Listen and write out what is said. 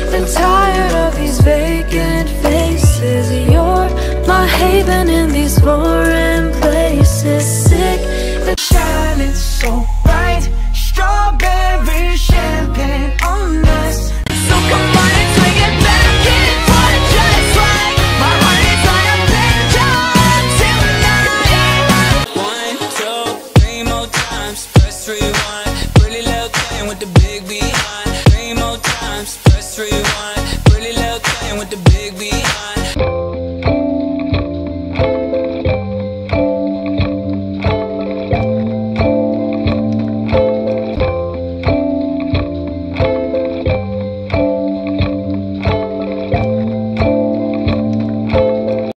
and tired of these vacant faces. You're my haven in these foreign places. Sick and shining so bright, strawberry champagne on us. So come on and swing it back and forth just like my heart is on a picture tonight. 1, 2, 3 more times, press rewind. Pretty little thing with the big behind. 3 more times, press rewind. Pretty little thing with the big behind.